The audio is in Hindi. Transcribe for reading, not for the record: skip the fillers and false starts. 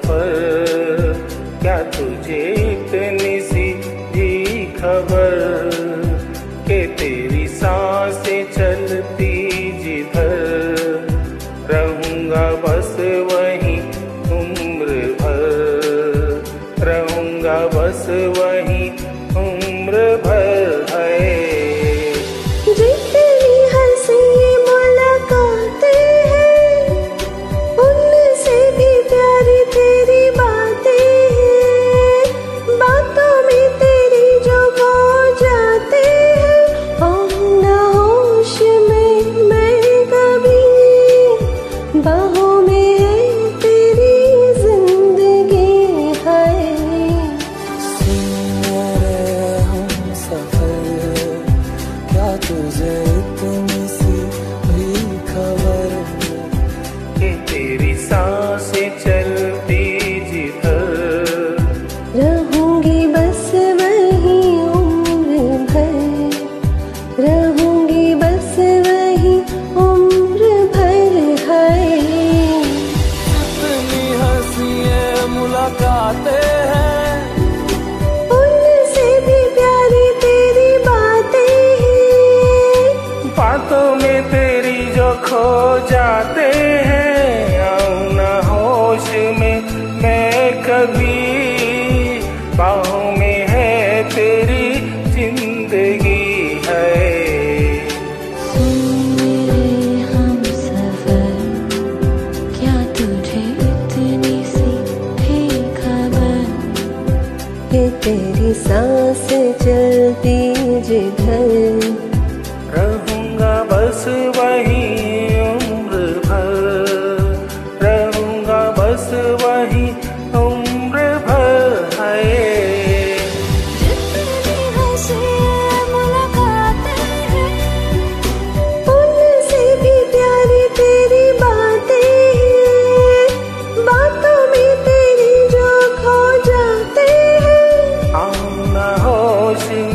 सफर, क्या तुझे इतनी सी भी खबर कि तेरी सांसें चलती जिधर, रहूंगा बस वहीं उम्र भर, रहूंगा बस वहीं उम्र भर है। जितनी हंसी मुलाकातें हैं, उनसे भी प्यारी तेरी बातें हैं। बातों में तेरी जो खो जाते हैं, ना होश में मैं कभी, बाहों में है तेरी जिंदगी है। हम सफर, क्या तुझे इतनी सी भी खबर कि तेरी सांसें चलती जिधर, रहूंगी बस वहीं उम्र भर, रहूंगी बस वहीं उम्र भर है। जितनी हंसी मुलाकातें हैं, उनसे भी प्यारी तेरी बातें हैं। बातों में तेरी जो खो जाते हैं, आऊं ना होश में मैं कभी, बाहों में है तेरी जिंदगी है। सुन मेरे हमसफर, क्या तुझे इतनी सी भी खबर कि तेरी सांस चलती जिधर, रहूंगा बस वहीं उम्र भर, रहूंगा बस वहीं उम्र भर है। जितनी हंसी मुलाकातें हैं, उनसे भी प्यारी तेरी बातें हैं। बातों में तेरी जो खो जाते हैं, आऊं ना होश